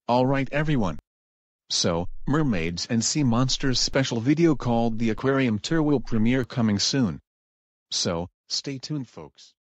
Alright everyone. So, Mermaids and Sea Monsters special video called the Aquarium Tour will premiere coming soon. So, stay tuned folks.